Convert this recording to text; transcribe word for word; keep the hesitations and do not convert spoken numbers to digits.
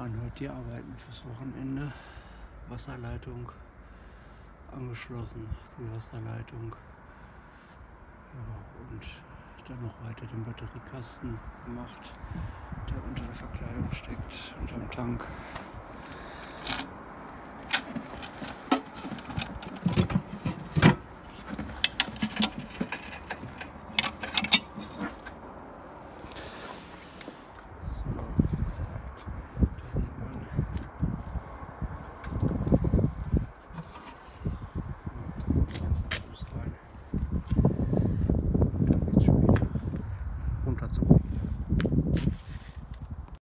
waren heute die Arbeiten fürs Wochenende. Wasserleitung angeschlossen, Kühlwasserleitung. Ja, und dann noch weiter den Batteriekasten gemacht, der unter der Verkleidung steckt, unterm Tank.